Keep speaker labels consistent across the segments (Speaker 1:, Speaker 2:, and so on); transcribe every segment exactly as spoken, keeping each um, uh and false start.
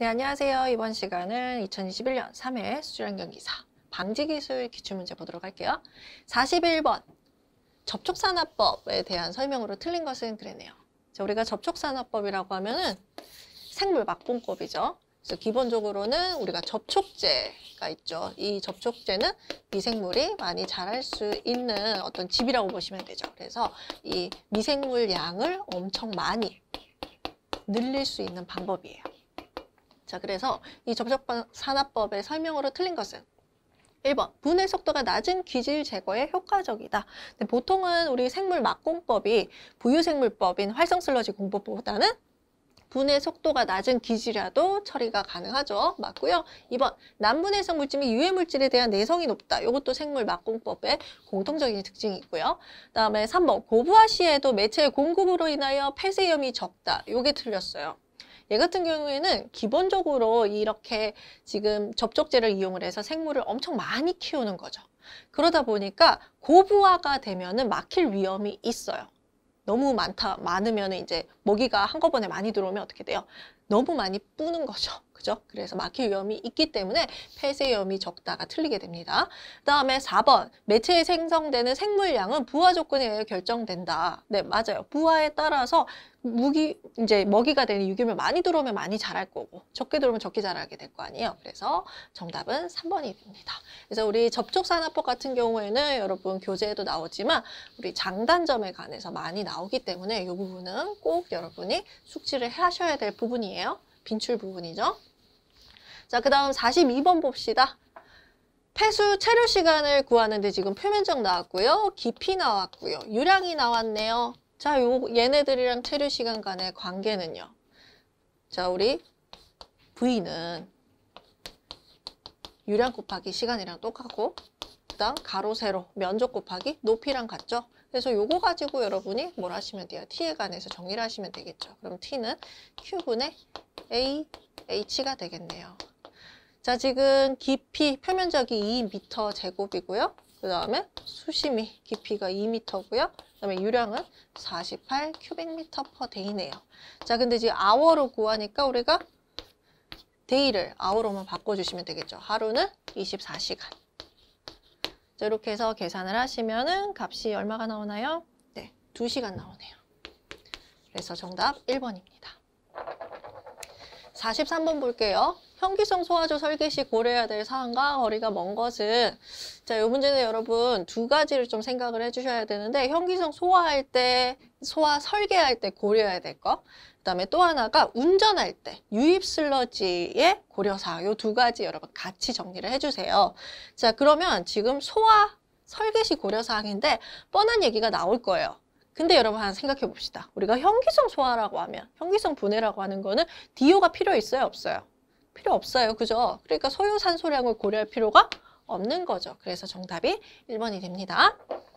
Speaker 1: 네, 안녕하세요. 이번 시간은 이천이십일 년 삼 회 수질환경기사 방지기술 기출문제 보도록 할게요. 사십일 번 접촉산화법에 대한 설명으로 틀린 것은 그랬네요. 자, 우리가 접촉산화법이라고 하면은 생물 막공법이죠. 그래서 기본적으로는 우리가 접촉제가 있죠. 이 접촉제는 미생물이 많이 자랄 수 있는 어떤 집이라고 보시면 되죠. 그래서 이 미생물 양을 엄청 많이 늘릴 수 있는 방법이에요. 자, 그래서 이 접촉산화법의 설명으로 틀린 것은 일 번 분해 속도가 낮은 기질 제거에 효과적이다. 근데 보통은 우리 생물 막공법이 부유생물법인 활성슬러지 공법보다는 분해 속도가 낮은 기질이라도 처리가 가능하죠. 맞고요. 이 번 난분해성 물질 및 유해물질에 대한 내성이 높다. 이것도 생물 막공법의 공통적인 특징이 있고요. 그다음에 삼 번 고부하 시에도 매체의 공급으로 인하여 폐쇄 위험이 적다. 이게 틀렸어요. 얘 같은 경우에는 기본적으로 이렇게 지금 접촉제를 이용을 해서 생물을 엄청 많이 키우는 거죠. 그러다 보니까 고부하가 되면은 막힐 위험이 있어요. 너무 많다, 많으면 이제 먹이가 한꺼번에 많이 들어오면 어떻게 돼요? 너무 많이 뿌는 거죠. 그죠? 그래서 막힐 위험이 있기 때문에 폐쇄 위험이 적다가 틀리게 됩니다. 그 다음에 사 번 매체에 생성되는 생물량은 부화 조건에 의해 결정된다. 네, 맞아요. 부화에 따라서 무기, 이제 먹이가 되는 유기물 많이 들어오면 많이 자랄 거고 적게 들어오면 적게 자라게 될 거 아니에요. 그래서 정답은 삼 번이 됩니다. 그래서 우리 접촉산화법 같은 경우에는 여러분 교재에도 나오지만 우리 장단점에 관해서 많이 나오기 때문에 이 부분은 꼭 여러분이 숙지를 하셔야 될 부분이에요. 빈출 부분이죠. 자, 그 다음 사십이 번 봅시다. 폐수 체류 시간을 구하는데 지금 표면적 나왔고요. 깊이 나왔고요. 유량이 나왔네요. 자, 요 얘네들이랑 체류 시간 간의 관계는요. 자, 우리 V는 유량 곱하기 시간이랑 똑같고 그 다음 가로 세로 면적 곱하기 높이랑 같죠. 그래서 요거 가지고 여러분이 뭘 하시면 돼요? T에 관해서 정리를 하시면 되겠죠. 그럼 T는 Q분의 A, H가 되겠네요. 자, 지금 깊이 표면적이 이 미터 제곱이고요. 그 다음에 수심이 깊이가 이 미터고요. 그 다음에 유량은 사십팔 큐빅미터 퍼 데이네요. 자, 근데 지금 아워로 구하니까 우리가 데이를 아워로만 바꿔주시면 되겠죠. 하루는 이십사 시간. 자, 이렇게 해서 계산을 하시면은 값이 얼마가 나오나요? 네, 두 시간 나오네요. 그래서 정답 일 번입니다. 사십삼 번 볼게요. 현기성 소화조 설계 시 고려해야 될 사항과 거리가 먼 것은, 자, 이 문제는 여러분 두 가지를 좀 생각을 해주셔야 되는데, 현기성 소화할 때, 소화 설계할 때 고려해야 될 거, 그 다음에 또 하나가 운전할 때 유입 슬러지의 고려사항, 이 두 가지 여러분 같이 정리를 해주세요. 자, 그러면 지금 소화 설계 시 고려사항인데 뻔한 얘기가 나올 거예요. 근데 여러분 하나 생각해 봅시다. 우리가 현기성 소화라고 하면, 현기성 분해라고 하는 거는 디오가 필요 있어요, 없어요? 필요 없어요. 그죠? 그러니까 소요 산소량을 고려할 필요가 없는 거죠. 그래서 정답이 일 번이 됩니다.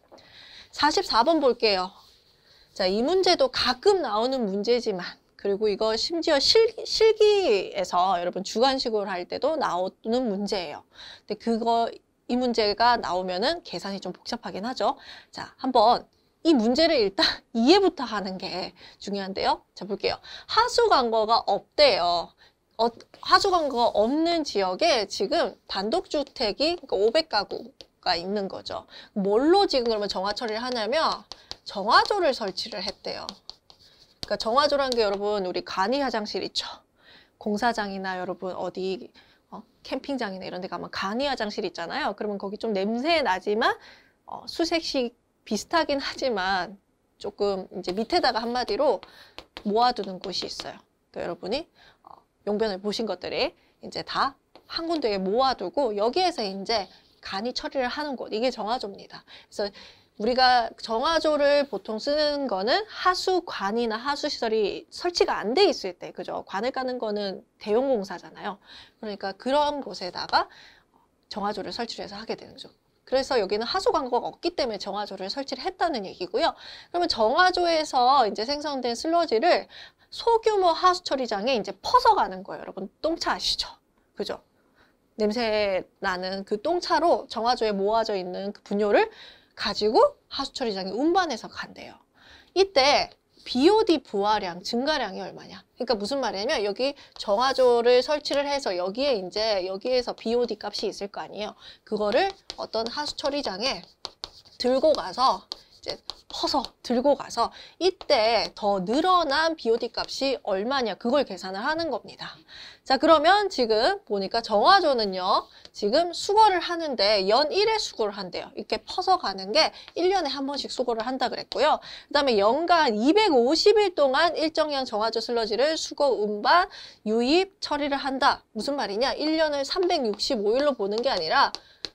Speaker 1: 사십사 번 볼게요. 자, 이 문제도 가끔 나오는 문제지만, 그리고 이거 심지어 실, 실기에서 여러분 주관식으로 할 때도 나오는 문제예요. 근데 그거, 이 문제가 나오면은 계산이 좀 복잡하긴 하죠. 자, 한번 이 문제를 일단 이해부터 하는 게 중요한데요. 자, 볼게요. 하수 관거가 없대요. 어, 하수 관거가 없는 지역에 지금 단독주택이 그러니까 오백 가구가 있는 거죠. 뭘로 지금 그러면 정화 처리를 하냐면 정화조를 설치를 했대요. 그러니까 정화조라는 게 여러분 우리 간이 화장실 있죠. 공사장이나 여러분 어디 어, 캠핑장이나 이런 데 가면 간이 화장실 있잖아요. 그러면 거기 좀 냄새 나지만 어, 수색식 비슷하긴 하지만 조금 이제 밑에다가 한마디로 모아두는 곳이 있어요. 그러니까 여러분이 어, 용변을 보신 것들이 이제 다 한 군데에 모아두고 여기에서 이제 간이 처리를 하는 곳, 이게 정화조입니다. 그래서 우리가 정화조를 보통 쓰는 거는 하수관이나 하수시설이 설치가 안 돼 있을 때, 그죠? 관을 까는 거는 대형 공사잖아요. 그러니까 그런 곳에다가 정화조를 설치를 해서 하게 되는 거죠. 그래서 여기는 하수 관거가 없기 때문에 정화조를 설치를 했다는 얘기고요. 그러면 정화조에서 이제 생성된 슬러지를 소규모 하수 처리장에 이제 퍼서 가는 거예요. 여러분 똥차 아시죠? 그죠? 냄새 나는 그 똥차로 정화조에 모아져 있는 그 분뇨를 가지고 하수 처리장에 운반해서 간대요. 이때 비오디 부하량 증가량이 얼마냐? 그러니까 무슨 말이냐면 여기 정화조를 설치를 해서 여기에 이제 여기에서 비오디 값이 있을 거 아니에요. 그거를 어떤 하수 처리장에 들고 가서 이제 퍼서 들고 가서 이때 더 늘어난 비오디 값이 얼마냐 그걸 계산을 하는 겁니다. 자, 그러면 지금 보니까 정화조는요. 지금 수거를 하는데 연 일 회 수거를 한대요. 이렇게 퍼서 가는 게 일 년에 한 번씩 수거를 한다 그랬고요. 그 다음에 연간 이백오십 일 동안 일정량 정화조 슬러지를 수거, 운반, 유입, 처리를 한다. 무슨 말이냐? 일 년을 삼백육십오 일로 보는 게 아니라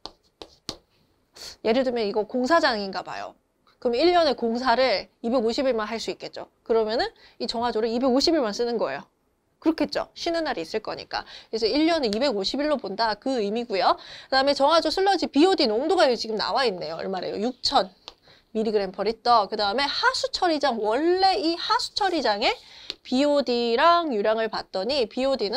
Speaker 1: 예를 들면 이거 공사장인가 봐요. 그럼 일 년에 공사를 이백오십 일만 할 수 있겠죠. 그러면은 이 정화조를 이백오십 일만 쓰는 거예요. 그렇겠죠. 쉬는 날이 있을 거니까. 그래서 일 년에 이백오십 일로 본다. 그 의미고요. 그 다음에 정화조 슬러지 비오디 농도가 여기 지금 나와 있네요. 얼마래요? 육천 밀리그램 퍼 리터. 그 다음에 하수 처리장. 원래 이 하수 처리장에 비오디랑 유량을 봤더니 비오디는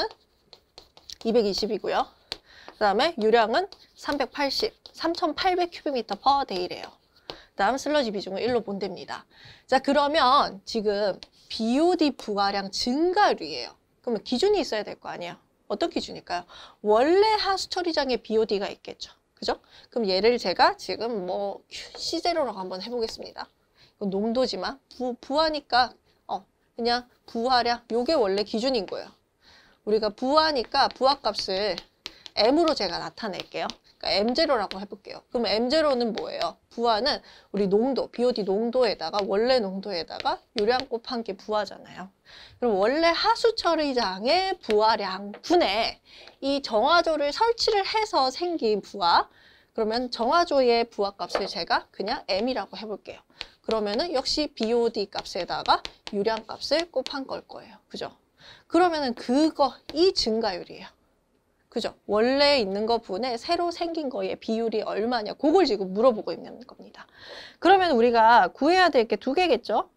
Speaker 1: 이백이십이고요. 그 다음에 유량은 삼백팔십, 삼천팔백 큐빅미터 퍼 데이래요. 그 다음 슬러지 비중을 일로 본답니다. 자, 그러면 지금 비오디 부하량 증가율이에요. 그러면 기준이 있어야 될 거 아니에요. 어떤 기준일까요? 원래 하수 처리장에 비오디가 있겠죠. 그죠? 그럼 얘를 제가 지금 뭐 씨 제로라고 한번 해보겠습니다. 이건 농도지만 부, 부하니까 어 그냥 부하량 요게 원래 기준인 거예요. 우리가 부하니까 부하값을 M으로 제가 나타낼게요. 그러니까 엠 제로라고 해볼게요. 그럼 엠 제로는 뭐예요? 부하는 우리 농도, 비오디 농도에다가 원래 농도에다가 유량 곱한 게 부하잖아요. 그럼 원래 하수 처리장의 부하량 분의 이 정화조를 설치를 해서 생긴 부하, 그러면 정화조의 부하값을 제가 그냥 M이라고 해볼게요. 그러면은 역시 비오디 값에다가 유량 값을 곱한 걸 거예요. 그죠? 그러면은 그거 이 증가율이에요. 그죠? 원래 있는 거 분에 새로 생긴 거의 비율이 얼마냐 그걸 지금 물어보고 있는 겁니다. 그러면 우리가 구해야 될 게 두 개겠죠?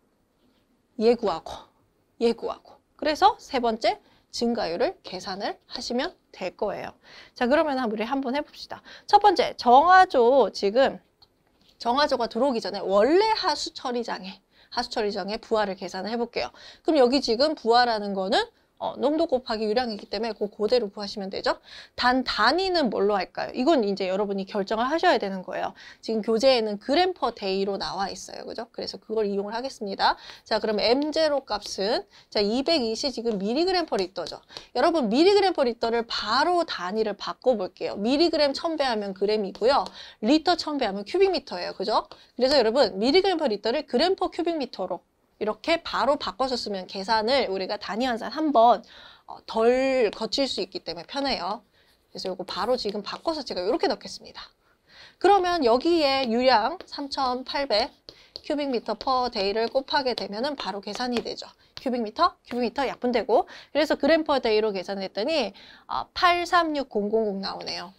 Speaker 1: 얘 구하고 얘 구하고 그래서 세 번째 증가율을 계산을 하시면 될 거예요. 자, 그러면 우리 한번 해봅시다. 첫 번째 정화조 지금 정화조가 들어오기 전에 원래 하수 처리장에 하수 처리장에 부하를 계산을 해볼게요. 그럼 여기 지금 부하라는 거는 어, 농도 곱하기 유량이기 때문에 그 그대로 구하시면 되죠. 단 단위는 뭘로 할까요? 이건 이제 여러분이 결정을 하셔야 되는 거예요. 지금 교재에는 그램 퍼 데이로 나와 있어요. 그죠? 그래서 그걸 이용을 하겠습니다. 자, 그럼 엠 제로 값은 자 이백이십 지금 밀리그램 퍼 리터죠. 여러분 밀리그램 퍼 리터를 바로 단위를 바꿔볼게요. 밀리그램 천 배 하면 그램이고요. 리터 천 배 하면 큐빅미터예요. 그죠? 그래서 여러분 밀리그램 퍼 리터를 그램 퍼 큐빅미터로 이렇게 바로 바꿔서 쓰면 계산을 우리가 단위 환산 한번 덜 거칠 수 있기 때문에 편해요. 그래서 이거 바로 지금 바꿔서 제가 이렇게 넣겠습니다. 그러면 여기에 유량 삼천팔백 큐빅미터 퍼 데이를 곱하게 되면은 바로 계산이 되죠. 큐빅미터, 큐빅미터 약분되고 그래서 그램 퍼 데이로 계산했더니 팔백삼십육nghìn 나오네요.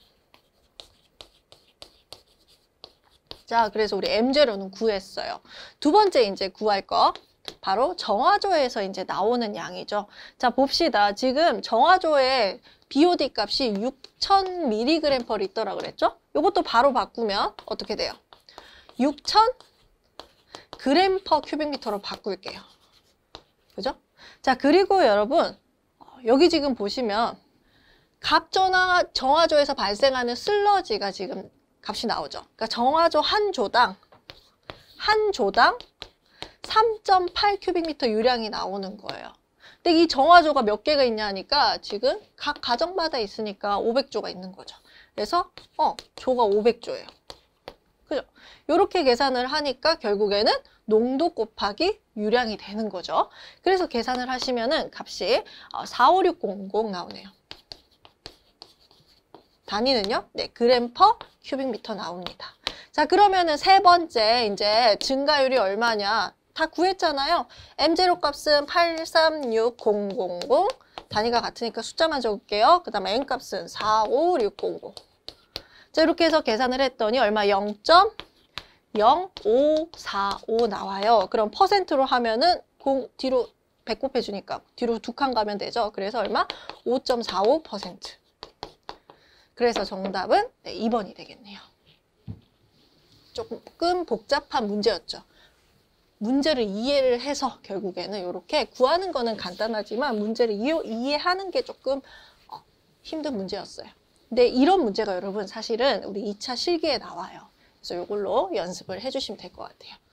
Speaker 1: 자, 그래서 우리 엠 제로는 구했어요. 두 번째 이제 구할 거 바로 정화조에서 이제 나오는 양이죠. 자, 봅시다. 지금 정화조의 비오디 값이 육천 밀리그램 퍼 리터라고 그랬죠? 이것도 바로 바꾸면 어떻게 돼요? 육천 그램 퍼 큐빅미터로 바꿀게요. 그죠? 자, 그리고 여러분 여기 지금 보시면 갑전화 정화조에서 발생하는 슬러지가 지금 값이 나오죠. 그러니까 정화조 한 조당 한 조당 삼 점 팔 큐빅미터 유량이 나오는 거예요. 근데 이 정화조가 몇 개가 있냐 하니까 지금 각 가정마다 있으니까 오백 조가 있는 거죠. 그래서 어 조가 오백 조예요. 그죠? 이렇게 계산을 하니까 결국에는 농도 곱하기 유량이 되는 거죠. 그래서 계산을 하시면은 값이 사오육공공 나오네요. 단위는요? 네, 그램 퍼 큐빅미터 나옵니다. 자, 그러면은 세 번째 이제 증가율이 얼마냐? 다 구했잖아요. 엠 제로 값은 팔백삼십육nghìn 단위가 같으니까 숫자만 적을게요. 그 다음에 N 값은 사오육공공. 자, 이렇게 해서 계산을 했더니 얼마? 영 점 영오사오 나와요. 그럼 퍼센트로 하면은 공, 뒤로 백 곱해주니까 뒤로 두 칸 가면 되죠. 그래서 얼마? 오 점 사오 퍼센트. 그래서 정답은 네, 이 번이 되겠네요. 조금 복잡한 문제였죠. 문제를 이해를 해서 결국에는 이렇게 구하는 거는 간단하지만 문제를 이해, 이해하는 게 조금 어, 힘든 문제였어요. 근데 이런 문제가 여러분 사실은 우리 이 차 실기에 나와요. 그래서 이걸로 연습을 해주시면 될 것 같아요.